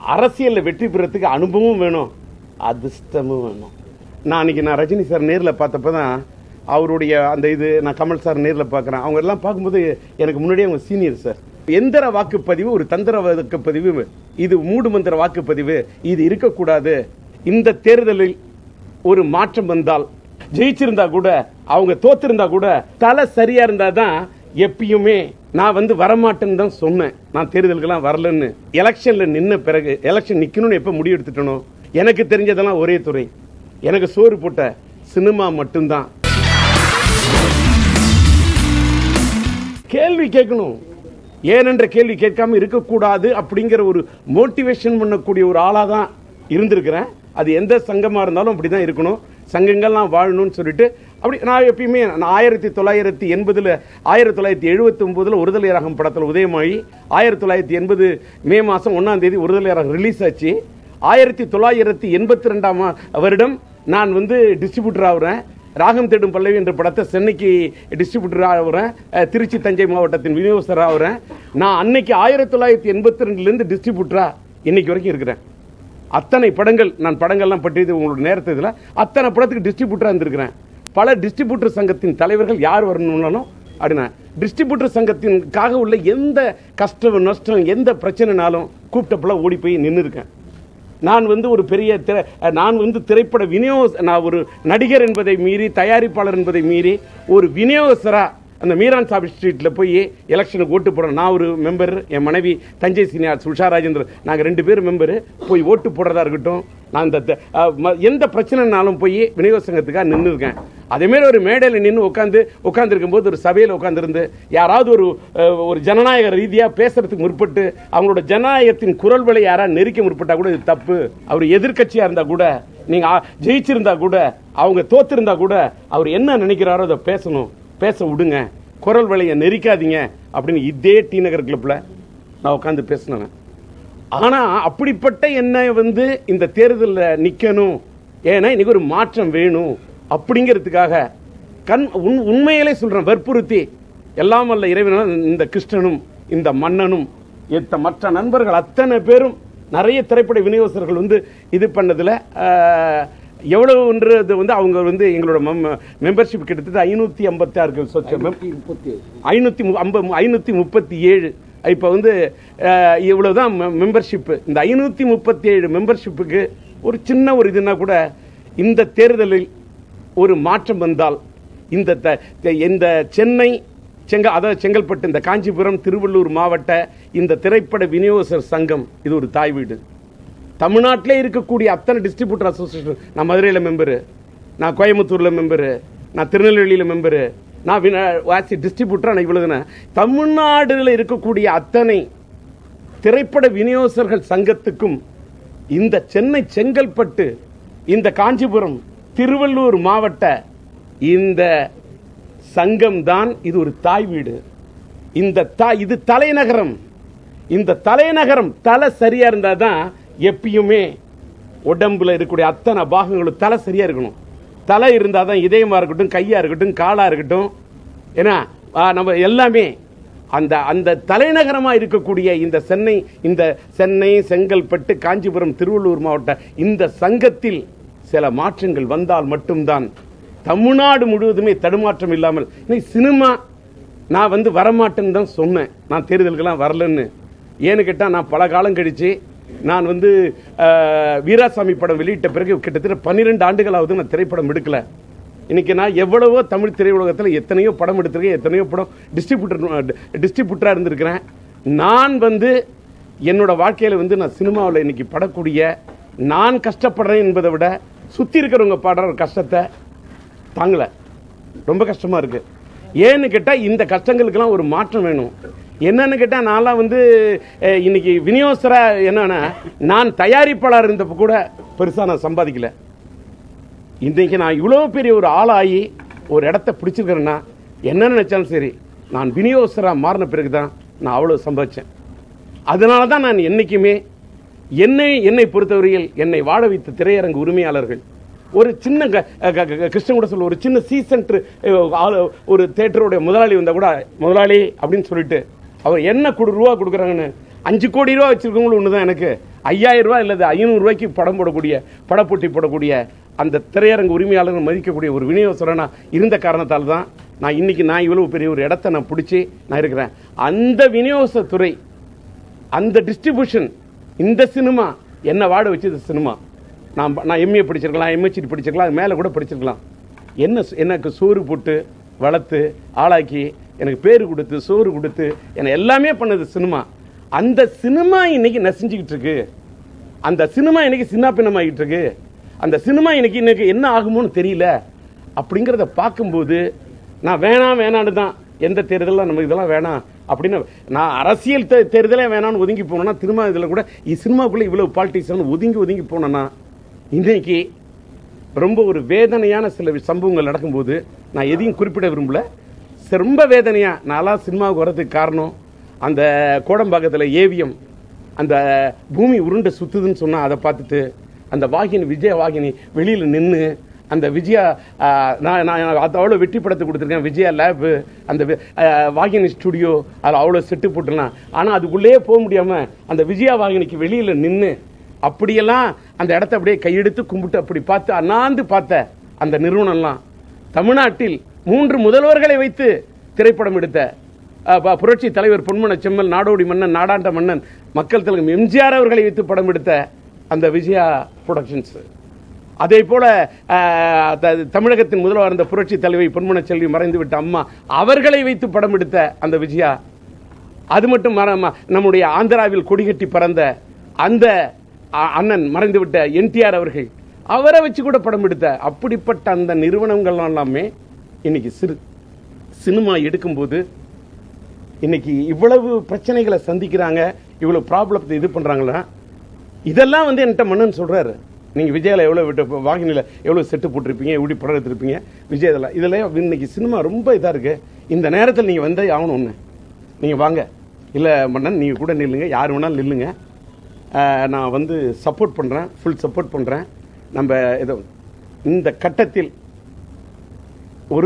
அரசியலில் வெற்றி பெறத்துக்கு அனுபவம் வேணும், அதிர்ஷ்டமும் வேணும். நான் ரஜினி சார் நேரில் பார்த்தப்ப தான் அவருடைய அந்த நான் கமல் சார் நேரில் பார்க்குறேன். அவங்க எல்லாம் பார்க்கும்போது எனக்கு முன்னாடியே அவங்க சீனியர் சார். எந்திர வாக்குப்பதிவு ஒரு தந்திர வாக்குப்பதிவு, இது மூடு மந்திர வாக்குப்பதிவு, இது இருக்கக்கூடாது. இந்த தேர்தலில் ஒரு மாற்றம் வந்தால், ஜெயிச்சிருந்தா கூட அவங்க தோத்திருந்தா கூட தலை சரியா இருந்தா தான் எப்பயுமே நான் வரமாட்டேன்னு தான் சொன்னேன். நான் தேர்தலுக்கெல்லாம் வரலன்னு. எலெக்ஷன்ல நின்ன பிறகு எலெக்ஷன் நிக்கணும்னு எப்ப முடிவு எடுத்துட்டனோ, எனக்கு தெரிஞ்சதெல்லாம் ஒரே துறை, எனக்கு சோறு போட்ட சினிமா மட்டும்தான். கேள்வி கேட்கணும், ஏனென்ற கேள்வி கேட்காம இருக்கக்கூடாது அப்படிங்கிற ஒரு மோட்டிவேஷன் பண்ணக்கூடிய ஒரு ஆளா தான் இருந்திருக்கிறேன். அது எந்த சங்கமா இருந்தாலும் அப்படிதான் இருக்கணும், சங்கங்கள்லாம் வாழணும்னு சொல்லிட்டு அப்படி நான் எப்பயுமே 1980 1979 ஒருதலை ராகம் படத்தில் உதயமாகி 1980 மே மாதம் 1ஆம் தேதி ஒருதலை ராகம் ரிலீஸ் ஆச்சு. 1982 வருடம் நான் டிஸ்ட்ரிபியூட்டர் ஆகுறேன். ராகம் தேடும் பல்லவி என்ற படத்தை சென்னைக்கு டிஸ்ட்ரிபியூட்டர் ஆகுறேன். திருச்சி தஞ்சை மாவட்டத்தின் விநியோகஸ்தர் ஆகுறேன். நான் அன்னைக்கு 1982 டிஸ்ட்ரிபியூட்டரா இன்னைக்கு வரைக்கும் இருக்கிறேன். அத்தனை படங்கள், நான் படங்கள்லாம் பற்றி உங்களோட நேரத்தில் அத்தனை படத்துக்கு டிஸ்ட்ரிபியூட்டராக இருந்திருக்கிறேன். பல டிஸ்ட்ரிபியூட்டர் சங்கத்தின் தலைவர்கள் யார் வரணும்னாலும் அப்படின்னா டிஸ்ட்ரிபியூட்டர் சங்கத்திற்காக உள்ள எந்த கஷ்டம் நஷ்டம் எந்த பிரச்சனைனாலும் கூப்பிட்டப்பெல்லாம் ஓடி போய் நின்று இருக்கேன். நான் ஒரு பெரிய நான் திரைப்பட நான் ஒரு நடிகர் என்பதை மீறி, தயாரிப்பாளர் என்பதை மீறி ஒரு விநியோகஸ்தரா அந்த மீரான் சாபி ஸ்ட்ரீட்ல போய் எலெக்ஷனுக்கு ஓட்டு போடுறோம். நான் ஒரு மெம்பர், என் மனைவி தஞ்சை சீனியர் உஷா ராஜேந்திரன், நாங்கள் 2 பேர் மெம்பரு. போய் ஓட்டு போடுறதா இருக்கட்டும், நான் எந்த பிரச்சனைனாலும் போய் விநியோக சங்கத்துக்காக நின்று இருக்கேன். அதேமாரி ஒரு மேடையில் நின்று உட்காந்துருக்கும் போது, ஒரு சபையில் உட்காந்துருந்து யாராவது ஒரு ஜனநாயக ரீதியாக பேசுறதுக்கு முற்பட்டு அவங்களோட ஜனநாயகத்தின் குரல் வலை யாராவது நெருக்க முற்பட்டா கூட இது தப்பு. அவர் எதிர்கட்சியா இருந்தா கூட, நீங்க ஜெயிச்சிருந்தா கூட, அவங்க தோத்திருந்தா கூட, அவர் என்ன நினைக்கிறாரோ அதை பேசணும், பேச விடுங்க, குரல் வலையை நெரிக்காதீங்க அப்படின்னு இதே டி நகர் கிளப்ல நான் உட்காந்து பேசினேன். ஆனா அப்படிப்பட்ட என்ன இந்த தேர்தலில் நிக்கணும், ஏன்னா இன்னைக்கு ஒரு மாற்றம் வேணும் அப்படிங்கிறதுக்காக உண்மையிலே சொல்றேன், வற்புறுத்தி எல்லாம் வல்ல இறைவனால் இந்த கிருஷ்ணனும் இந்த மன்னனும் மற்ற நண்பர்கள் அத்தனை பேரும் நிறைய திரைப்பட விநியோகஸ்தர்கள் இது பண்ணதுல எவ்வளவுன்றது அவங்க எங்களோட மெம்பர்ஷிப் கிட்டத்தட்ட 537 இப்போ இவ்வளவுதான் மெம்பர்ஷிப். இந்த 537 மெம்பர்ஷிப்புக்கு ஒரு சின்ன ஒரு இதுனா கூட இந்த தேர்தலில் ஒரு மாற்றம் வந்தால், இந்த சென்னை அதாவது செங்கல்பட்டு, இந்த காஞ்சிபுரம், திருவள்ளூர் மாவட்ட இந்த திரைப்பட விநியோகஸ்தர் சங்கம் இது ஒரு தாய் வீடு. தமிழ்நாட்டிலே இருக்கக்கூடிய அத்தனை டிஸ்ட்ரிபியூட்டர் அசோசியேஷன், நான் மதுரையில் மெம்பரு, நான் கோயம்புத்தூரில் மெம்பரு, நான் திருநெல்வேலியில் மெம்பரு, நான் டிஸ்ட்ரிபியூட்டராக நான் இவ்வளவு. தமிழ்நாடுல இருக்கக்கூடிய அத்தனை திரைப்பட விநியோகஸ்தர்கள் சங்கத்துக்கும் இந்த சென்னை செங்கல்பட்டு, இந்த காஞ்சிபுரம், திருவள்ளூர் மாவட்ட இந்த சங்கம் தான் இது ஒரு தாய் வீடு. இது தலைநகரம். இந்த தலைநகரம் தலை சரியா இருந்தா தான் எப்பயுமே உடம்புல இருக்கக்கூடிய அத்தனை பாகங்களும் தலை சரியா இருக்கணும். தலை இருந்தால் தான் இதயமா இருக்கட்டும், கையா இருக்கட்டும், காலா இருக்கட்டும், ஏன்னா நம்ம எல்லாமே அந்த தலைநகரமா இருக்கக்கூடிய இந்த சென்னை செங்கல்பட்டு காஞ்சிபுரம் திருவள்ளூர் மாவட்ட இந்த சங்கத்தில் சில மாற்றங்கள் வந்தால் மட்டும்தான் தமிழ்நாடு முழுவதுமே தடுமாற்றம் இல்லாமல். சினிமா நான் வரமாட்டேன்னு தான் சொன்னேன், நான் தேர்தலுக்கெல்லாம் வரலன்னு. ஏன்னு கேட்டால், நான் பல காலம் கழிச்சு நான் வீராசாமி படம் வெளியிட்ட பிறகு கிட்டத்தட்ட 12 ஆண்டுகளாவது நான் திரைப்படம் எடுக்கல. இன்னைக்கு நான் எவ்வளவோ தமிழ் திரையுலகத்தில் எத்தனையோ படம் எடுத்திருக்கேன், எத்தனையோ படம் டிஸ்ட்ரிபியூட்டராக இருந்திருக்கிறேன். நான் என்னோட வாழ்க்கையில் நான் சினிமாவில் இன்னைக்கு படக்கூடிய, நான் கஷ்டப்படுறேன் என்பதை விட சுற்றி இருக்கிறவங்க படுற கஷ்டத்தை தாங்கல, ரொம்ப கஷ்டமா இருக்கு. ஏன்னு கேட்டால், இந்த கஷ்டங்களுக்கெல்லாம் ஒரு மாற்றம் வேணும். என்னன்னு கேட்டால், நான்லாம் இன்னைக்கு விநியோகஸ்தரா என்னன்னா, நான் தயாரிப்பாளர் இருந்தப்ப கூட பெருசாக நான் சம்பாதிக்கல. இன்னைக்கு நான் இவ்வளோ பெரிய ஒரு ஆளாகி ஒரு இடத்த பிடிச்சிருக்கிறேன்னா, என்ன நினைச்சாலும் சரி, நான் விநியோகஸ்தராக மாறின பிறகு தான் நான் அவ்வளோ சம்பாதிச்சேன். அதனால தான் நான் என்னைக்குமே என்னை பொறுத்தவரையில் என்னை வாழ வைத்த திரையரங்கு உரிமையாளர்கள், ஒரு சின்ன கிருஷ்ணன் கூட சொல்ல, ஒரு சின்ன சீசன்ட்ரு ஒரு தேட்டருடைய முதலாளி வந்தால் கூட முதலாளி அப்படின்னு சொல்லிட்டு அவர் என்ன ரூபா கொடுக்குறாங்கன்னு 5 கோடி ரூபா வச்சிருக்கவங்களும் ஒண்ணுதான். எனக்கு 5000 ரூபாய் இல்லது 500 ரூபாய்க்கு படம் போடக்கூடிய, படப்போட்டி போடக்கூடிய அந்த திரையரங்கு உரிமையாளர்கள் மதிக்கக்கூடிய ஒரு விநியோகஸ்தரனா இருந்த காரணத்தால் தான் நான் இன்னைக்கு இவ்வளவு பெரிய ஒரு இடத்தை நான் பிடிச்சி நான் இருக்கிறேன். அந்த விநியோகத்துறை, அந்த டிஸ்ட்ரிபியூஷன், இந்த சினிமா என்ன வாட வச்சது சினிமா. நான் எம்ஏ படிச்சிருக்கலாம், எம்ஹெச்டி படிச்சிருக்கலாம், அது மேலே கூட படிச்சிருக்கலாம். எனக்கு சோறு போட்டு வளர்த்து ஆளாக்கி எனக்கு பேர் கொடுத்து சோறு கொடுத்து என்னை எல்லாமே பண்ணது சினிமா. அந்த சினிமா இன்னைக்கு நசிஞ்சுக்கிட்டு இருக்கு. அந்த சினிமா இன்னைக்கு சின்ன பின்னமாகிட்டு இருக்கு. அந்த சினிமா இன்னைக்கு என்ன ஆகுமோன்னு தெரியல. அப்படிங்கிறத பார்க்கும்போது நான் வேணான்னு தான் எந்த தேர்தலில் நம்ம இதெல்லாம் வேணாம் அப்படின்னு நான் அரசியல் தேர்தலே வேணான்னு ஒதுங்கி போனேன்னா, திரும்ப இதில் கூட சினிமாக்குள்ளே இவ்வளவு பாலிட்டிக்ஸ் ஒதுங்கி போனேன்னா, இன்னைக்கு ரொம்ப ஒரு வேதனையான சில சம்பவங்கள் நடக்கும்போது நான் எதையும் குறிப்பிட விரும்பல. ரொம்ப வேதனையா நான்லாம் சினிமாவுக்கு வர்றதுக்கு காரணம் அந்த கோடம்பாக்கத்தில் ஏவிஎம் அந்த பூமி உருண்டை சுத்துதுன்னு சொன்னா அதை பார்த்துட்டு அந்த வாகினி, விஜய வாகினி வெளியில் நின்று அந்த விஜயா, நான் அவ்வளோ வெற்றி படத்தை கொடுத்துருக்கேன். விஜயா லேபு, அந்த வாகினி ஸ்டுடியோ, அதில் அவ்வளோ செட்டு போட்டுலாம். ஆனால் அதுக்குள்ளேயே போக முடியாமல் அந்த விஜயா வாகினிக்கு வெளியில் நின்று அப்படியெல்லாம் அந்த இடத்த அப்படியே கையெடுத்து கும்பிட்டு அப்படி பார்த்து அண்ணாந்து பார்த்த அந்த நிறுவனம்லாம் தமிழ்நாட்டில் 3 முதல்வர்களை வைத்து திரைப்படம் எடுத்த புரட்சி தலைவர் பொன்மன செம்மல், நாடோடி மன்னன், நாடாண்ட மன்னன், மக்கள் தலைவர் எம்ஜிஆர் அவர்களை வைத்து படம் எடுத்த அந்த விஜயா புரொடக்ஷன்ஸ், அதே போல தமிழகத்தின் முதல்வர் இருந்த புரட்சி தலைவி பொன்மன செல்வி மறைந்து விட்ட அம்மா அவர்களை வைத்து படம் எடுத்த அந்த விஜயா, அது மட்டும் நம்முடைய ஆந்திராவில் கொடிகட்டி பறந்த அந்த அண்ணன் மறைந்துவிட்ட என்டிஆர் அவர்கள், அவரை வச்சு கூட படம் எடுத்த அப்படிப்பட்ட அந்த நிறுவனங்கள் எல்லாமே இன்னைக்கு சினிமா எடுக்கும்போது இன்னைக்கு இவ்வளவு பிரச்சனைகளை சந்திக்கிறாங்க, இவ்வளவு ப்ராப்ளத்தை இது பண்றாங்களா. இதெல்லாம் என்கிட்ட மன்னன் சொல்றாரு, நீங்க விஜயில எவ்வளவு விட்டு வாகினில எவ்வளவு செட்டு போட்டிருப்பீங்க, எப்படி படம் எடுத்திருப்பீங்க விஜய், இதெல்லாம் இன்னைக்கு சினிமா ரொம்ப இதா இருக்கு. இந்த நேரத்தில் நீங்க வந்தே ஆகணும். ஒண்ணு நீங்க வாங்க, இல்ல மன்னன் நீங்க கூட நில்லுங்க, யார் வேணாலும் நில்லுங்க, நான் சப்போர்ட் பண்றேன், ஃபுல் சப்போர்ட் பண்றேன். நம்ம இந்த கட்டத்தில் ஒரு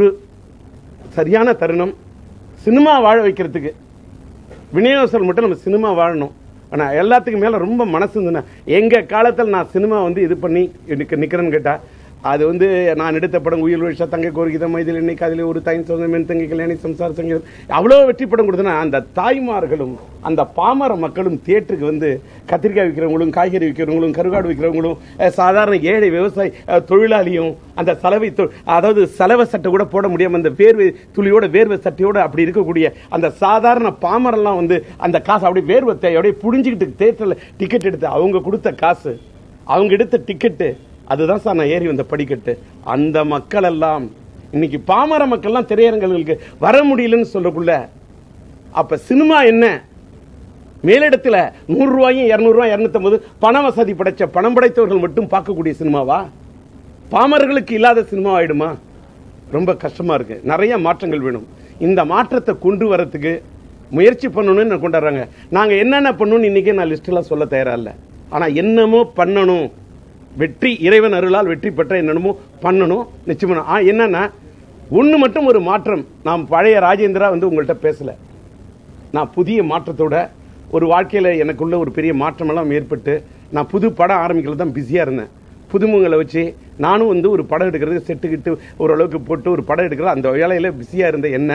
சரியான தருணம் சினிமா வாழ வைக்கிறதுக்கு. விநியோகஸ்தர் மட்டும் நம்ம சினிமா வாழணும். ஆனால் எல்லாத்துக்கும் மேலே ரொம்ப மனசு இருந்துன்னா, எங்கள் காலத்தில் நான் சினிமா இது பண்ணி நிற்கிறேன்னு கேட்டால், அது நான் எடுத்த படம் உயிர் விஷா, தங்கை கோரிக்கித, மைதில் இன்னைக்கு அதில் ஒரு தாயின் சொந்த மென் தங்கை கல்யாணி, சம்சார சங்கீதம், அவ்வளோ வெற்றி படம் கொடுத்தனா அந்த தாய்மார்களும் அந்த பாமர மக்களும் தியேட்டருக்கு கத்திரிக்காய் விற்கிறவங்களும், காய்கறி விற்கிறவங்களும், கருவாடு விற்கிறவங்களும், சாதாரண ஏழை விவசாயி தொழிலாளியும் அந்த அதாவது செலவை சட்டை கூட போட முடியாமல் அந்த வேர்வை துளியோட வேர்வை சட்டையோட அப்படி இருக்கக்கூடிய அந்த சாதாரண பாமரெல்லாம் அந்த காசு அப்படியே வேர்வத்தை அப்படியே புடிஞ்சுக்கிட்டு தியேட்டரில் டிக்கெட் எடுத்து அவங்க கொடுத்த காசு, அவங்க எடுத்த டிக்கெட்டு, அதுதான் சார் நான் ஏறி வந்த படிக்கட்டு. அந்த மக்கள் எல்லாம் இன்னைக்கு பாமர மக்கள்லாம் திரையரங்களுக்கு வர முடியலன்னு சொல்லக்குள்ள, அப்ப சினிமா என்ன மேலிடத்தில் 100 ரூபாயும் 200 ரூபாய் 250 பண வசதி படைச்ச பணம் படைத்தவர்கள் மட்டும் பார்க்கக்கூடிய சினிமாவா? பாமரர்களுக்கு இல்லாத சினிமா ஆயிடுமா? ரொம்ப கஷ்டமா இருக்கு. நிறைய மாற்றங்கள் வேணும். இந்த மாற்றத்தை கொண்டு வரதுக்கு முயற்சி பண்ணணும்னு கொண்டாடுறாங்க. நாங்க என்னென்ன பண்ணணும் இன்னைக்கு நான் லிஸ்ட் எல்லாம் சொல்ல தயாரா இல்லை. ஆனா என்னமோ பண்ணணும், வெற்றி இறைவன் அருளால் வெற்றி பெற்ற என்னமோ பண்ணணும் நிச்சயமா. என்னன்னா ஒண்ணு மட்டும் ஒரு மாற்றம். நான் பழைய ராஜேந்திரா உங்கள்கிட்ட பேசல. நான் புதிய மாற்றத்தோட ஒரு வாழ்க்கையில எனக்குள்ள ஒரு பெரிய மாற்றம் எல்லாம் ஏற்பட்டு நான் புது படம் ஆரம்பிக்கிறது தான் பிஸியா இருந்தேன். புதுமுகங்களை வச்சு நானும் ஒரு படம் எடுக்கிறது, செட்டுக்கிட்டு ஓரளவுக்கு போட்டு ஒரு படம் எடுக்கிறது, அந்த வேலையில பிஸியா இருந்த என்ன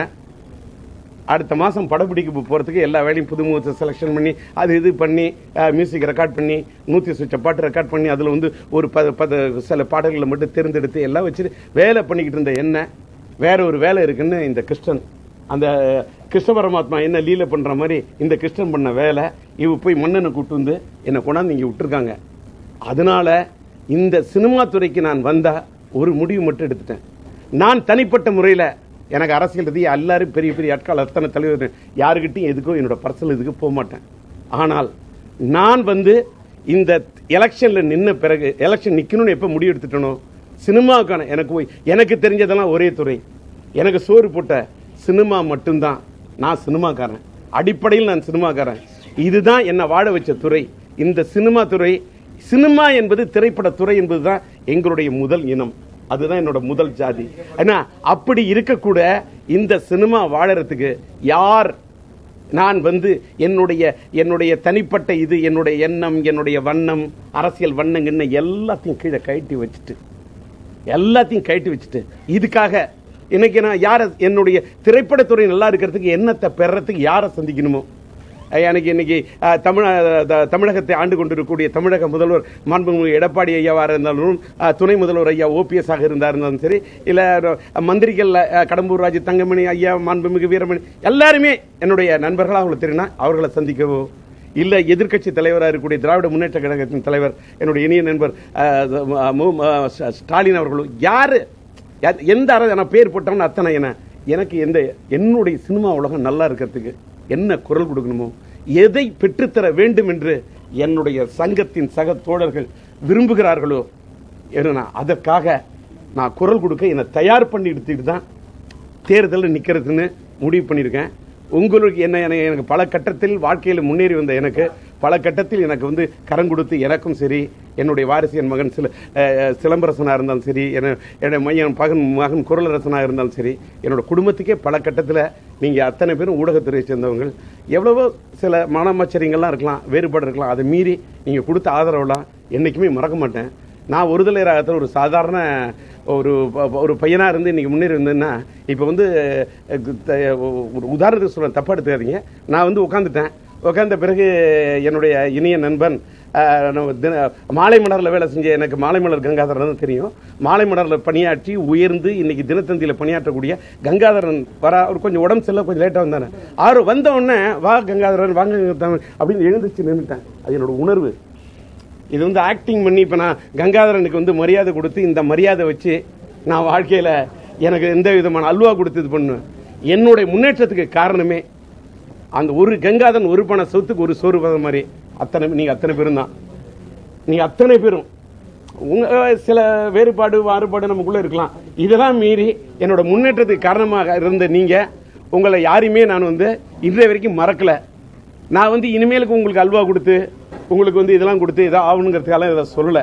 அடுத்த மாதம் படப்பிடிக்க போகிறதுக்கு எல்லா வேலையும் புதுமுகத்தை செலெக்ஷன் பண்ணி அது இது பண்ணி மியூசிக் ரெக்கார்ட் பண்ணி 100 சுவிட்ச பாட்டு ரெக்கார்ட் பண்ணி அதில் ஒரு சில பாடல்களை மட்டும் தேர்ந்தெடுத்து எல்லாம் வச்சுட்டு வேலை பண்ணிக்கிட்டு இருந்த என்ன வேற ஒரு வேலை இருக்குன்னு இந்த கிருஷ்ணன், அந்த கிருஷ்ண பரமாத்மா என்ன லீலை பண்ணுற மாதிரி இந்த கிருஷ்ணன் பண்ண வேலை போய் மன்னனை கூப்பிட்டு என்னை கொண்டாந்து இங்கே விட்டுருக்காங்க. அதனால இந்த சினிமா துறைக்கு நான் வந்தா ஒரு முடிவு மட்டும் எடுத்துட்டேன். நான் தனிப்பட்ட முறையில் எனக்கு அரசியல் ரீதியாக எல்லாரும் பெரிய பெரிய ஆட்கள் அத்தனை தலைவர் யாருக்கிட்டையும் எதுக்கும் என்னோட பர்சனல் இதுக்கு போக மாட்டேன். ஆனால் நான் இந்த எலெக்ஷன்ல நின்ன பிறகு எலெக்ஷன் நிற்கணும்னு எப்போ முடிவு எடுத்துட்டனோ சினிமாவுக்கான எனக்கு தெரிஞ்சதெல்லாம் ஒரே துறை, எனக்கு சோறு போட்ட சினிமா மட்டும்தான். நான் சினிமாக்காரன், அடிப்படையில் நான் சினிமாக்காரன். இதுதான் என்னை வாழ வச்ச துறை இந்த சினிமா துறை. சினிமா என்பது திரைப்பட துறை என்பதுதான் எங்களுடைய முதல் இனம், அதுதான் என்னோட முதல் ஜாதி. அப்படி இருக்கக்கூட இந்த சினிமா வாழறதுக்கு யார் நான் வந்து என்னுடைய தனிப்பட்ட இது, என்னுடைய எண்ணம், என்னுடைய வண்ணம், அரசியல் வண்ணங்கன்னு எல்லாத்தையும் கீழே கழட்டி வச்சுட்டு இதுக்காக இன்னைக்கு நான் யாரை, என்னுடைய திரைப்படத்துறை நல்லா இருக்கிறதுக்கு என்னத்தை பெறறதுக்கு யாரை சந்திக்கணுமோ, எனக்கு இன்னைக்கு தமிழகத்தை ஆண்டு கொண்டிருக்கக்கூடிய தமிழக முதல்வர் மாண்புமிகு எடப்பாடி ஐயாவாக இருந்தாலும், துணை முதல்வர் ஐயா OPS ஆக இருந்தாலும் சரி, இல்லை மந்திரிகள் கடம்பூர் ராஜு, தங்கமணி ஐயா, மாண்புமிகு வீரமணி, எல்லாருமே என்னுடைய நண்பர்களாக அவங்களை தெரியும்னா அவர்களை சந்திக்கவோ, இல்லை எதிர்க்கட்சி தலைவராக இருக்கக்கூடிய திராவிட முன்னேற்ற கழகத்தின் தலைவர் என்னுடைய இனிய நண்பர் ஸ்டாலின் அவர்களும், யாரு எந்த நான் பேர் போட்டோம்னு அத்தனை எனக்கு என்னுடைய சினிமா உலகம் நல்லா இருக்கிறதுக்கு என்ன குரல் கொடுக்கணுமோ, எதை பெற்றுத்தர வேண்டும் என்று என்னுடைய சங்கத்தின் சக தோழர்கள் விரும்புகிறார்களோ, அதற்காக நான் குரல் கொடுக்க என்னை தயார் பண்ணி எடுத்துட்டு தான் தேர்தலில் நிற்கிறதுன்னு முடிவு பண்ணியிருக்கேன். உங்களுக்கு எனக்கு பல கட்டத்தில் வாழ்க்கையில் முன்னேறி வந்த எனக்கு பல கட்டத்தில் எனக்கு வந்து கரம் கொடுத்து எனக்கும் சரி, என்னுடைய வாரிசு என் மகன் சிலம்பரசனாக இருந்தாலும் சரி, என்னுடைய மகன் குரலரசனாக இருந்தாலும் சரி, என்னோட குடும்பத்துக்கே பல கட்டத்தில் நீங்கள் அத்தனை பேரும் ஊடகத்துறையை சேர்ந்தவங்க, எவ்வளவோ சில மனமச்சரியங்கள்லாம் இருக்கலாம், வேறுபாடு இருக்கலாம், அதை மீறி நீங்கள் கொடுத்த ஆதரவுலாம் என்றைக்குமே மறக்க மாட்டேன். நான் ஒருதலை ராகத்தில் ஒரு சாதாரண ஒரு பையனாக இருந்து இன்றைக்கி முன்னேறி வந்தேன்னா, இப்போ வந்து ஒரு உதாரணத்துக்கு சொல்ல தப்பாக எடுத்துக்காதீங்க, நான் வந்து உட்காந்த பிறகு என்னுடைய இனிய நண்பன் மாலை மலரில் வேலை செஞ்ச எனக்கு மாலை மலர் கங்காதரன் தெரியும். மாலை மலரில் பணியாற்றி உயர்ந்து இன்னைக்கு தினத்தந்தியில் பணியாற்றக்கூடிய கங்காதரன் அவர் கொஞ்சம் உடம்பு செல்ல கொஞ்சம் லேட்டாக வந்தானே, வந்த உடனே வா கங்காதரன் வாங்க அப்படின்னு எழுந்துச்சு நின்றுட்டேன். அது என்னோட உணர்வு. இது வந்து ஆக்டிங் பண்ணி இப்போ நான் கங்காதரனுக்கு வந்து மரியாதை கொடுத்து இந்த மரியாதை வச்சு நான் வாழ்க்கையில் எனக்கு எந்த விதமான அல்வா கொடுத்து இது பண்ணுவேன். என்னுடைய முன்னேற்றத்துக்கு காரணமே அந்த ஒரு கங்காதரன் ஒரு பண சொத்துக்கு ஒரு சோறு பதம் மாதிரி நீங்கள் அத்தனை பேரும் தான். நீங்கள் அத்தனை பேரும் சில மாறுபாடு நமக்குள்ளே இருக்கலாம், இதெல்லாம் மீறி என்னோட முன்னேற்றத்துக்கு காரணமாக இருந்த நீங்கள், உங்களை யாரையுமே நான் வந்து இன்றைய வரைக்கும் மறக்கலை. நான் வந்து இனிமேலுக்கு உங்களுக்கு அல்வா கொடுத்து உங்களுக்கு வந்து இதெல்லாம் கொடுத்து இதை ஆகணுங்கிறதுக்காக இதை சொல்லலை.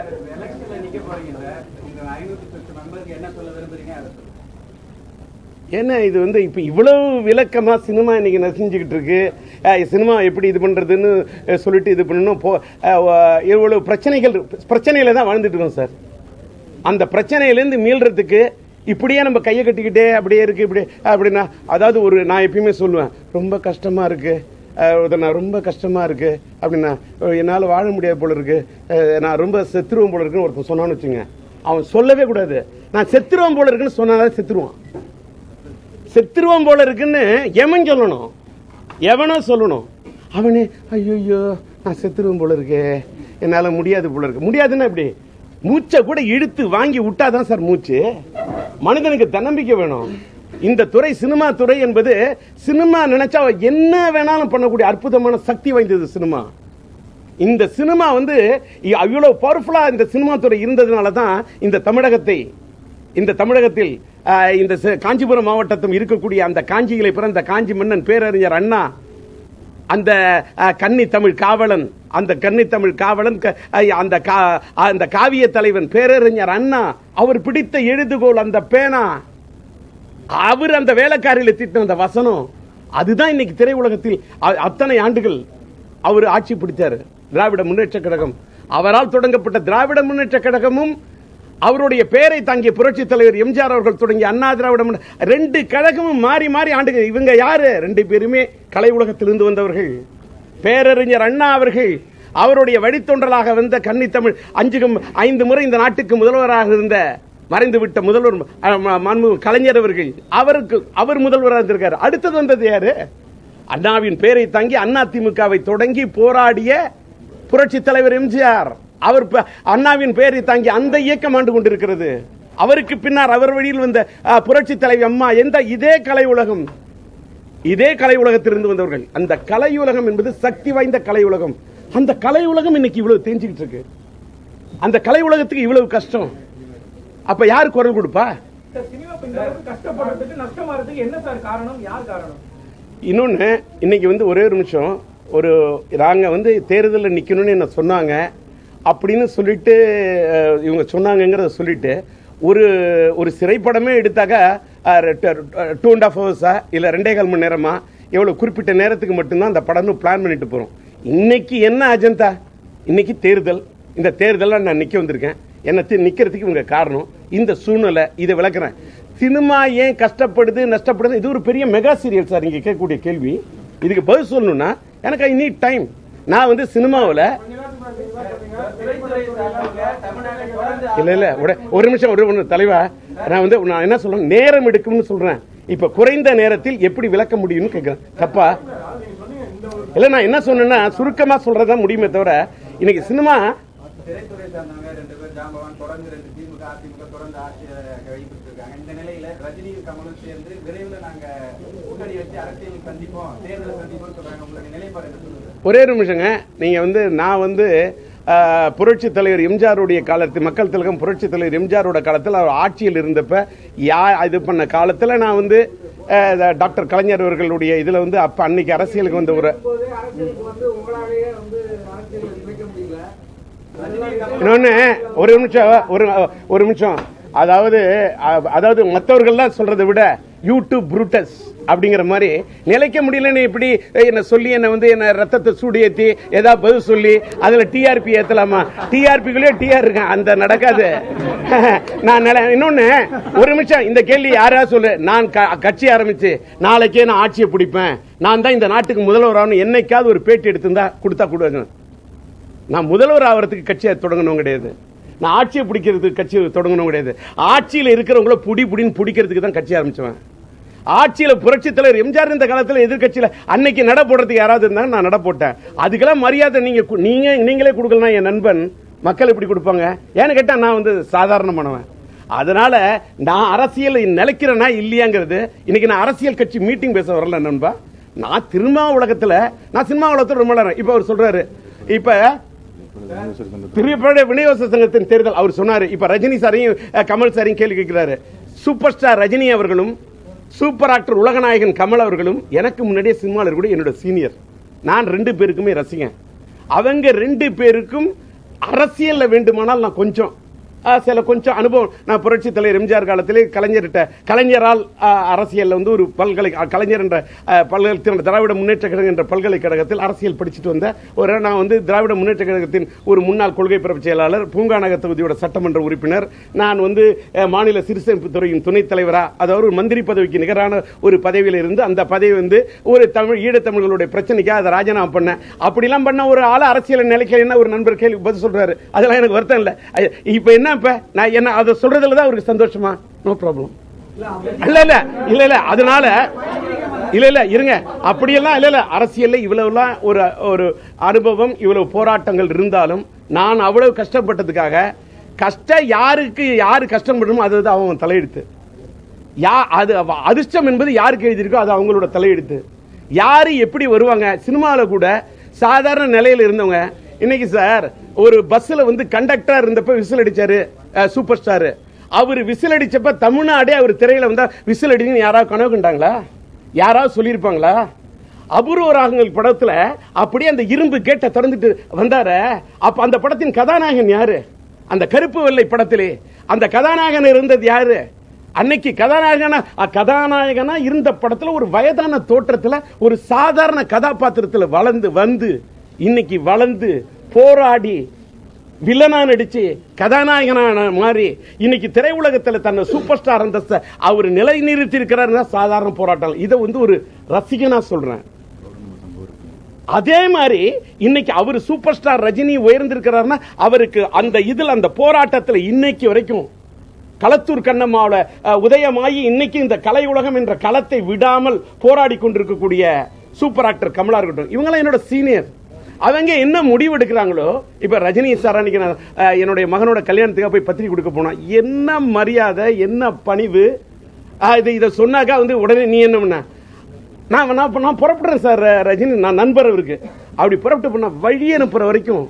ஏன்னா இது வந்து இப்போ இவ்வளவு விளக்கமாக சினிமா இன்னைக்கு நசிஞ்சுக்கிட்டு இருக்கு, சினிமா எப்படி இது பண்ணுறதுன்னு சொல்லிட்டு இது பண்ணணும், இவ்வளவு பிரச்சனையில தான் வாழ்ந்துட்டு இருக்கோம் சார். அந்த பிரச்சனையிலேருந்து மீள்றதுக்கு இப்படியே நம்ம கையை கட்டிக்கிட்டே அப்படியே இருக்கு இப்படி அப்படின்னா, அதாவது நான் எப்பயுமே சொல்லுவேன், ரொம்ப கஷ்டமா இருக்கு, ரொம்ப கஷ்டமா இருக்கு அப்படின்னா, என்னால் வாழ முடியாது போல இருக்கு, நான் ரொம்ப செத்துருவோம் போல இருக்குன்னு ஒருத்தன் சொன்னான்னு வச்சுங்க, அவன் சொல்லவே கூடாது. நான் செத்துருவோம் போல இருக்குன்னு சொன்னாலே செத்துருவோம் போல இருக்குன்னு எவன் சொல்லணும், எவனோ சொல்லணும். அவனே ஐயோ நான் செத்துருவோம் போல இருக்கே, என்னால் முடியாது போல இருக்கு. முடியாதுன்னா எப்படி? மூச்சை கூட இழுத்து வாங்கி விட்டாதான் சார் மூச்சு. மனிதனுக்கு தன்னம்பிக்கை வேணும். இந்த துறை, சினிமா துறை என்பது, சினிமா நினைச்சா என்ன வேணாலும் பண்ணக்கூடிய அற்புதமான சக்தி வாய்ந்தது சினிமா. இந்த சினிமா வந்து அவ்வளவு பவர்ஃபுல்லா இந்த சினிமா துறை இருந்ததுனால தான் இந்த தமிழகத்தில் இந்த காஞ்சிபுரம் மாவட்டத்தில் இருக்கக்கூடிய அந்த காஞ்சியிலே பிறந்த காஞ்சி மன்னன் பேரறிஞர் அண்ணா, அந்த கன்னி தமிழ் காவலன், அந்த காவிய தலைவன் பேரறிஞர் அண்ணா, அவர் பிடித்த எழுதுகோல் அந்த பேனா, அவர் அந்த வேலைக்காரியில் திட்டின அந்த வசனம், அதுதான் இன்னைக்கு திரையுலகத்தில் அத்தனை ஆண்டுகள் அவர் ஆட்சி பிடித்தார். திராவிட முன்னேற்ற கழகம், அவரால் தொடங்கப்பட்ட திராவிட முன்னேற்ற கழகமும் அவருடைய பெயரை தாங்கிய புரட்சி தலைவர் எம்ஜிஆர் அவர்கள் தொடங்கிய அண்ணா திராவிட ரெண்டு கழகமும் மாறி மாறி ஆண்டுகள். இவங்க யாரு? ரெண்டு பேருமே கலை உலகத்திலிருந்து வந்தவர்கள். பேரறிஞர் அண்ணா அவர்கள் அவருடைய வழித்தொன்றலாக வந்த கன்னித்தமிழ் 5 முறை இந்த நாட்டுக்கு முதல்வராக இருந்த மறைந்துவிட்ட முதல்வர் கலைஞர் அவர்கள், அவர் முதல்வராக இருந்திருக்காரு. அடுத்தது வந்தது யாரு? அண்ணாவின் பெயரை தாங்கி அதிமுகவை தொடங்கி போராடிய புரட்சி தலைவர் எம்ஜிஆர். அவர் அண்ணாவின் பெயரை தாங்கி அந்த இயக்கம் ஆண்டு கொண்டிருக்கிறது. அவருக்கு பின்னர் அவர் வழியில் வந்த புரட்சி தலைவி அம்மா. இதே கலை உலகம், இதே கலை உலகத்திலிருந்து வந்தவர்கள். அந்த கலை உலகம் என்பது சக்தி வாய்ந்த கலை உலகம். அந்த கலை உலகம் இன்னைக்கு இவ்வளவு தேஞ்சிக்கிட்டு இருக்கு. அந்த கலை உலகத்துக்கு இவ்வளவு கஷ்டம். அப்ப யார் குரல் கொடுப்பா? இன்னொன்னு, இன்னைக்கு வந்து ஒரே ஒரு நிமிஷம், நாங்க வந்து தேர்தலில் நிக்கணும்னு என்ன சொன்னாங்க அப்படின்னு சொல்லிட்டு இவங்க சொன்னாங்கிறத சொல்லிட்டு ஒரு திரைப்படமே எடுத்தாக்க 2.5 hours இல்ல 2.25 மணி நேரமா எவ்வளவு குறிப்பிட்ட நேரத்துக்கு மட்டும்தான் அந்த படம்னு பிளான் பண்ணிட்டு போறோம். இன்னைக்கு என்ன அஜெண்டா? இன்னைக்கு தேர்தல். இந்த தேர்தலில் நான் நிக்க வந்திருக்கேன். என்ன நிக்கிறதுக்கு இவங்க காரணம். இந்த சூழ்நிலை இதை விளக்குறேன். சினிமா ஏன் கஷ்டப்படுது நஷ்டப்படுது? இது ஒரு பெரிய மெகா சீரியல் சார். இங்க கேட்கக்கூடிய கேள்வி இதுக்கு பதில் சொல்லணும்னா எனக்கு ஐ நீட் டைம். நான் வந்து சினிமாவில் இல்ல ஒரு நிமிஷம் தலைவா, நான் என்ன சொல்றேன், நேரம் எடுக்கும்னு சொல்றேன். இப்ப குறைந்த நேரத்தில் எப்படி விளக்க முடியும்னு கேட்கிறேன். தப்பா இல்ல? நான் என்ன சொன்னேன்னா சுருக்கமா சொல்றதா முடியுமே தவிர இன்னைக்கு சினிமா ஒரே நிமிஷங்க. நீங்க வந்து நான் வந்து புரட்சி தலைவர் எம்ஜிஆருடைய காலத்தில், மக்கள் திலகம் புரட்சி தலைவர் எம்ஜிஆரோட காலத்தில் அவர் ஆட்சியில் இருந்தப்ப இது பண்ண காலத்தில் நான் வந்து டாக்டர் கலைஞர் அவர்களுடைய இதுல வந்து அப்ப அன்னைக்கு அரசியலுக்கு வந்த இன்னொன்னு ஒரு நிமிஷம் அதாவது மற்றவர்கள் சொல்றதை விட யூடியூப் புரூட்டஸ் அப்படிங்கிற மாதிரி நிலைக்க முடியலன்னு இப்படி என்ன சொல்லி என்ன வந்து என்ன ரத்தத்தை சூடியேத்தி ஏதாவது பதில் சொல்லி அதுல டிஆர்பி ஏத்தலாமா? டிஆர்பிக்குள்ளே டிஆர் இருக்கேன், அந்த நடக்காது. நான் இன்னொன்னு ஒரு நிமிஷம், இந்த கேள்வி யாரா சொல்லு. நான் கட்சி ஆரம்பிச்சு நாளைக்கே நான் ஆட்சியை பிடிப்பேன், நான் தான் இந்த நாட்டுக்கு முதல்வர் ஆகணும், என்னைக்காவது ஒரு பேட்டி எடுத்திருந்தா கொடுத்தா கொடுங்க. நான் முதல்வர் ஆகிறதுக்கு கட்சியை தொடங்கணும் கிடையாது, நான் ஆட்சியை பிடிக்கிறதுக்கு கட்சி தொடங்கணும் கிடையாது. ஆட்சியில் இருக்கிறவங்கள புடின்னு பிடிக்கிறதுக்கு தான் கட்சி ஆரம்பிச்சுவேன். ஆட்சியில புரட்சி தலைவர் எம்ஜிஆர் இந்த காலத்தில் எதிர்கட்சியில அன்னைக்கு நட போடுறதுக்கு யாராவது இருந்தாங்க, நான் நட போட்டேன். அதுக்கெல்லாம் மரியாதை நீங்களே கொடுக்கலாம். என் நண்பன் மக்கள் எப்படி கொடுப்பாங்க? ஏன்னு கேட்டா நான் வந்து சாதாரணமானவன். அதனால நான் அரசியல் நிலைக்கிறேன்னா இல்லையாங்கிறது இன்னைக்கு நான் அரசியல் கட்சி மீட்டிங் பேச வரல நண்பா. நான் சினிமா உலகத்தில் ரொம்ப நேரம். இப்ப அவர் சொல்றாரு, இப்ப விநியோக சங்கத்தின் தேர்தல் அவர் சொன்னாரு. இப்ப ரஜினி சாரையும் கமல் சாரையும் கேள்வி கேட்கிறாரு. சூப்பர் ஸ்டார் ரஜினி அவர்களும் சூப்பர் ஆக்டர் உலகநாயகன் கமல் அவர்களும் எனக்கு முன்னாடியே சினிமாவில் கூட என்னோட சீனியர். நான் 2 பேருக்குமே ரசிகன். அவங்க 2 பேருக்கும் அரசியல்ல வேண்டுமானால் நான் கொஞ்சம் அனுபவம். நான் புரட்சி தலைவர் எம்ஜிஆர் காலத்திலே கலைஞரால் அரசியல் வந்து ஒரு கலைஞர் என்ற பல்கலைக்கழக திராவிட முன்னேற்ற கழகம் என்ற பல்கலைக்கழகத்தில் அரசியல் படிச்சுட்டு வந்த நான் வந்து திராவிட முன்னேற்ற கழகத்தின் ஒரு முன்னாள் கொள்கை பரப்பு செயலாளர், பூங்காநகர் தொகுதியோட சட்டமன்ற உறுப்பினர், நான் வந்து மாநில சிறுசேமிப்பு துறையின் துணைத் தலைவரா, அதாவது ஒரு மந்திரி பதவிக்கு நிகரான ஒரு பதவியில் இருந்து அந்த பதவி வந்து ஒரு ஈழத்தமிழர்களுடைய பிரச்சனைக்காக அதை ராஜினாமா பண்ண, அப்படிலாம் பண்ண ஒரு ஆள் அரசியல் நிலைக்கல. ஒரு நண்பர் கேள்வி பதில் சொல்றாரு, அதெல்லாம் எனக்கு வருத்தம் இல்லை. இப்ப என்ன நான் என்ன அதை சொல்றதுலதான் அவருக்கு சந்தோஷமா? No problem. இல்ல அதனால இல்ல இருங்க, அப்படியெல்லாம் இல்ல. அரசியல்ல இவ்வளவுலாம் ஒரு அனுபவம், இவ்வளவு போராட்டங்கள் இருந்தாலும் நான் அவ்வளவு கஷ்டப்பட்டதுக்காக யாரு கஷ்டம் பண்றோமோ அது அவங்க தலையெடுத்து. அது அதிர்ஷ்டம் என்பது யாருக்கு எழுதியிருக்கோ அது அவங்களோட தலையெடுத்து. யாரு எப்படி வருவாங்க? சினிமாவில் கூட சாதாரண நிலையில் இருந்தவங்க இன்னைக்கு சார் ஒரு பஸ்ல வந்து கண்டக்டரா இருந்தப்ப விசில் அடிச்சாரு சூப்பர் ஸ்டார். அவர் விசில் அடிச்சப்ப தமிழ்நாடே அவர் திரையில வந்தா விசில் அடின்னு யாராவது கனவு கண்டாங்களா? யாராவது சொல்லியிருப்பாங்களா? அபூர்வ ராகங்கள் படத்துல அப்படியே அந்த இரும்பு கேட்ட திறந்துட்டு வந்தார. அப்ப அந்த படத்தின் கதாநாயகன் யாரு? அந்த கருப்பு வெள்ளை படத்திலே அந்த கதாநாயகன் இருந்தது யாரு? அன்னைக்கு கதாநாயகனா இருந்த படத்துல ஒரு வயதான தோற்றத்துல ஒரு சாதாரண கதாபாத்திரத்துல வளர்ந்து இன்னைக்கு போராடி வில்லனா நடிச்சு கதாநாயகனான மாதிரி இன்னைக்கு திரையுலகத்தில் தன்னை சூப்பர் ஸ்டார் அந்தஸ்தை அவர் நிலைநிறுத்தி இருக்கிறார். சாதாரண போராட்டம். இதை வந்து ஒரு ரசிகனா சொல்றேன். அதே மாதிரி இன்னைக்கு அவர் சூப்பர் ஸ்டார் ரஜினி உயர்ந்திருக்கிறார்னா அவருக்கு அந்த போராட்டத்தில் இன்னைக்கு வரைக்கும் களத்தூர் கண்ணம்மாவோட உதயமாகி இன்னைக்கு இந்த கலை உலகம் என்ற களத்தை விடாமல் போராடி கொண்டிருக்கக்கூடிய சூப்பர் ஆக்டர் கமலா இருக்கட்டும், இவங்கெல்லாம் என்னோட சீனியர். அவங்க என்ன முடிவு எடுக்கிறாங்களோ, இப்ப ரஜினி சார் அன்னைக்கு என்னுடைய மகனோட கல்யாணத்துக்காக போய் பத்திரிகை கொடுக்க போனா என்ன மரியாதை, என்ன பணிவு. இதை சொன்னாக்கா வந்து உடனே நீ என்ன பண்ண, நான் புறப்படுறேன் சார் ரஜினி, நான் நண்பர் அவருக்கு. அப்படி புறப்பட்டு பண்ண வழி அனுப்புற வரைக்கும்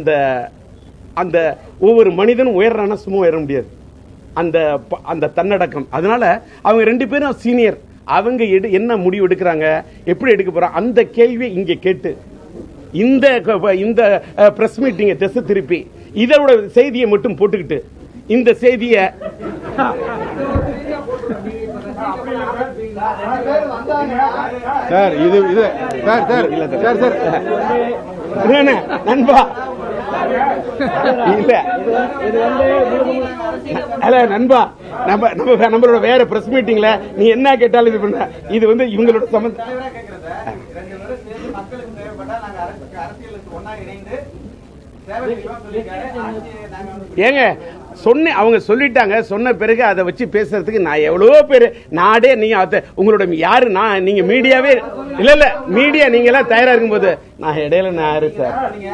அந்த ஒவ்வொரு மனிதனும் உயர்றானா சும்மா உயர முடியாது. அந்த தன்னடக்கம். அதனால அவங்க 2 பேரும் சீனியர். அவங்க என்ன முடிவு எடுக்கிறாங்க, எப்படி எடுக்க போறாங்க, அந்த கேள்வியை இங்க கேட்டு இந்த பிரஸ் மீட்டிங்கை திசை திருப்பி இதோட செய்தியை மட்டும் போட்டுக்கிட்டு இந்த செய்தியை சார் இது இது சார் சார் இல்ல சார் சார் நண்பா இல்ல அல்ல நண்பா நம்மளோட வேற பிரஸ் மீட்டிங்ல நீ என்ன கேட்டாலும் இது பண்ண இது வந்து இவங்களோட சம்பந்தம் ஏங்க சொன்ன அவங்க சொல்லிட்டாங்க. சொன்ன பிறகு அதை வச்சு பேசுறதுக்கு நான் எவ்வளவோ பேர் நாடே நீங்க உங்களோட யாரு நான் நீங்க மீடியாவே இல்ல இல்ல மீடியா நீங்க எல்லாம் தயாரா இருக்கும்போது நான் இடையில நான் யாரு சார்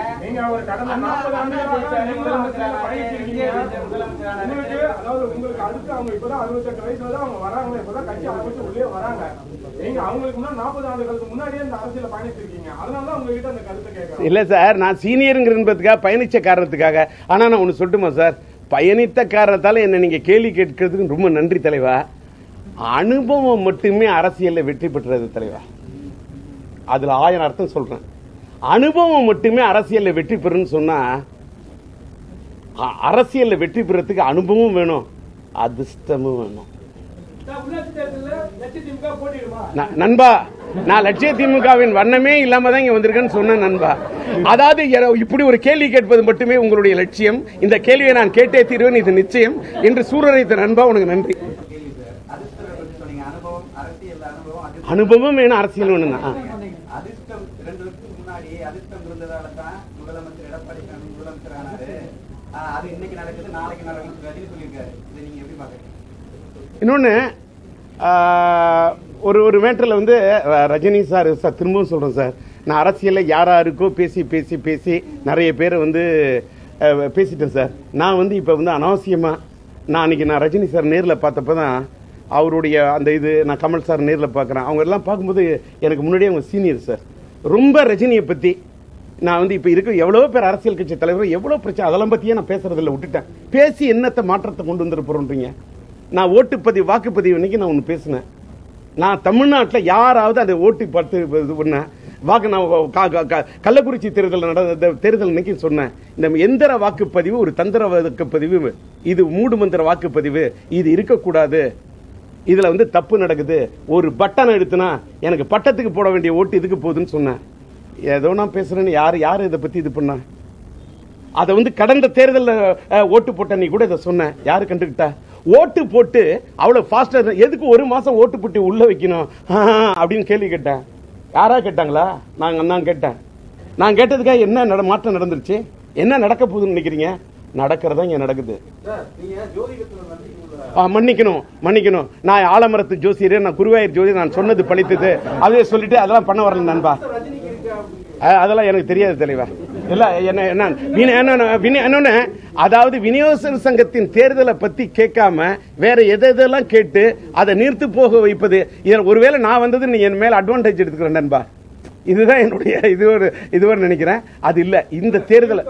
இல்ல சார் நான் சீனியருங்கிறதுக்காக பயணிச்ச காரணத்துக்காக. ஆனா நான் ஒண்ணு சொல்லட்டுமா சார், பயணித்த காரணத்தால என்ன நீங்க கேள்வி கேட்கறதுக்கு ரொம்ப நன்றி தலைவா. அனுபவம் மட்டுமே அரசியல்ல வெற்றி பெற்றது தலைவா. அதுல 1000 அர்த்தம் சொல்றேன். அனுபவம் மட்டுமே அரசியல்ல வெற்றி பெறுன்னு சொன்னா அரசியல்ல வெற்றி பெறதுக்கு அனுபவம் வேணும், அதிர்ஷ்டமும் வேணும். நண்பா நான் லட்சிய திமுகவின் வண்ணமே இல்லாம தான் இங்க வந்திருக்கேன்னு சொன்ன நண்பா. அதாவது இப்படி ஒரு கேள்வி கேட்பது மட்டுமே உங்களுடைய லட்சியம். இந்த கேள்வியை நான் கேட்டே தீர்வேன், இது நிச்சயம் என்று சூரரைத்த நண்பா உனக்கு நன்றி. அனுபவம் வேணும், அரசியல் வேணும். இன்னொன்னு ஒரு மேட்டர்ல வந்து ரஜினி சார் திரும்பவும் சொல்றேன் சார், நான் அரசியல்ல யாருக்கோ பேசி பேசி பேசி நிறைய பேரை வந்து பேசிட்டேன் சார். நான் வந்து இப்ப வந்து அனாவசியமா நான் ரஜினி சார் நேரில் பார்த்தப்பதான் அவருடைய அந்த இது நான் கமல் சார் நேரில் பார்க்குறேன். அவங்க எல்லாம் பார்க்கும்போது எனக்கு முன்னாடியே அவங்க சீனியர் சார். ரொம்ப ரஜினியை பற்றி நான் வந்து இப்போ இருக்க எவ்வளோ பேர் அரசியல் கட்சி தலைவர் எவ்வளோ பிரச்சனை அதெல்லாம் பற்றியே நான் பேசுறதில்ல, விட்டுட்டேன். பேசி என்னத்தை மாற்றத்தை கொண்டு வந்துட போறோன்றீங்க. நான் ஓட்டுப்பதிவு வாக்குப்பதிவு அன்னைக்கு நான் ஒன்று பேசினேன். நான் தமிழ்நாட்டில் யாராவது அந்த ஓட்டு பார்த்து இது பண்ணேன் வாக்கு நான் கள்ளக்குறிச்சி தேர்தல் நடந்த தேர்தல் அன்னைக்கு சொன்னேன், இந்த எந்திர வாக்குப்பதிவு ஒரு தந்திர வாக்குப்பதிவு, இது மூடு மந்திர வாக்குப்பதிவு, இது இருக்கக்கூடாது, இதுல வந்து தப்பு நடக்குது, ஒரு பட்டன் எடுத்துனா எனக்கு பட்டத்துக்கு போட வேண்டிய ஓட்டு இதுக்கு போகுதுன்னு சொன்னேன். ஏதோ நான் பேசுறேன்னு யாரு இதை பத்தி இது பண்ண அதை வந்து கடந்த தேர்தலில் ஓட்டு போட்ட நீ கூட இதை சொன்ன யாரு கண்டுகிட்டா? ஓட்டு போட்டு அவ்வளவு ஃபாஸ்டா எதுக்கு ஒரு மாசம் ஓட்டு போட்டு உள்ள வைக்கணும் அப்படின்னு கேள்வி கேட்டேன். யாரா கேட்டாங்களா? நான் கேட்டேன். நான் கேட்டதுக்காக என்ன மாற்றம் நடந்துருச்சு? என்ன நடக்க போகுதுன்னு நினைக்கிறீங்க? நடக்கிறதா இங்க நடக்குது. மன்னிக்கணும் நான் ஆலமரத்து ஜோசியரே, நான் குருவாயூர் ஜோதியர், நான் சொன்னது பழித்தது அதே சொல்லிட்டு அதெல்லாம் பண்ண வரல நண்பா. அதெல்லாம் எனக்கு தெரியாது தலைவா. இல்ல என்ன அதாவது விநியோக சங்கத்தின் தேர்தலை பத்தி கேட்காம வேற எதெல்லாம் கேட்டு அதை நீர்த்து போக வைப்பது, ஒருவேளை நான் வந்தது நீ என் மேல அட்வான்டேஜ் எடுத்துக்கிறேன் நண்பா. இதுதான் என்னுடைய இது ஒரு நினைக்கிறேன். அது இல்ல இந்த தேர்தலை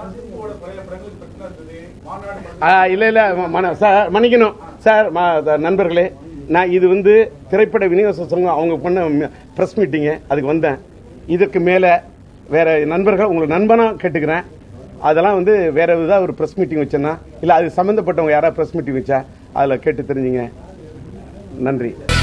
இல்ல சார் மன்னிக்கணும் சார் நண்பர்களே. நான் இது வந்து திரைப்பட விநியோக சங்கம் அவங்க பண்ண பிரஸ் மீட்டிங், அதுக்கு வந்தேன். இதுக்கு மேல வேற நண்பர்கள் உங்களை நண்பனா கேட்டுக்கிறேன். அதெல்லாம் வந்து வேற ஏதாவது ஒரு பிரஸ் மீட்டிங் வச்சேன்னா இல்ல அது சம்பந்தப்பட்டவங்க யாராவது பிரஸ் மீட்டிங் வச்சா அதுல கேட்டு தெரிஞ்சுங்க. நன்றி.